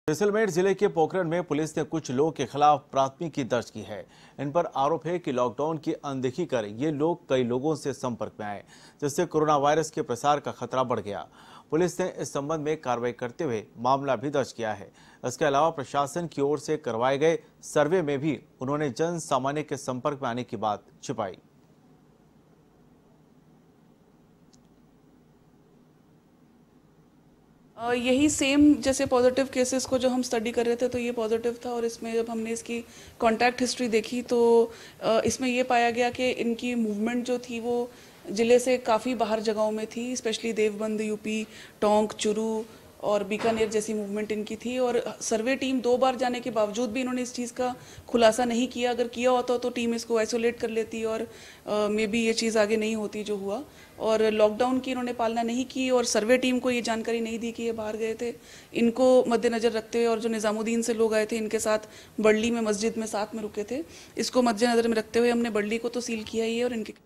जैसलमेर जिले के पोखरण में पुलिस ने कुछ लोगों के खिलाफ प्राथमिकी दर्ज की है। इन पर आरोप है कि लॉकडाउन की अनदेखी कर ये लोग कई लोगों से संपर्क में आए, जिससे कोरोना वायरस के प्रसार का खतरा बढ़ गया। पुलिस ने इस संबंध में कार्रवाई करते हुए मामला भी दर्ज किया है। इसके अलावा प्रशासन की ओर से करवाए गए सर्वे में भी उन्होंने जन सामान्य के संपर्क में आने की बात छिपाई। यही सेम जैसे पॉजिटिव केसेस को जो हम स्टडी कर रहे थे तो ये पॉजिटिव था, और इसमें जब हमने इसकी कांटेक्ट हिस्ट्री देखी तो इसमें ये पाया गया कि इनकी मूवमेंट जो थी वो ज़िले से काफ़ी बाहर जगहों में थी, स्पेशली देवबंद, यूपी, टोंक, चुरू और बीकानेर जैसी मूवमेंट इनकी थी। और सर्वे टीम 2 बार जाने के बावजूद भी इन्होंने इस चीज़ का खुलासा नहीं किया। अगर किया होता तो टीम इसको आइसोलेट कर लेती और मे बी ये चीज़ आगे नहीं होती जो हुआ। और लॉकडाउन की इन्होंने पालना नहीं की और सर्वे टीम को ये जानकारी नहीं दी कि ये बाहर गए थे। इनको मद्देनज़र रखते हुए और जो निज़ामुद्दीन से लोग आए थे इनके साथ बड़ली में मस्जिद में साथ में रुके थे, इसको मद्देनज़र में रखते हुए हमने बड़ली को तो सील किया ही है और इनके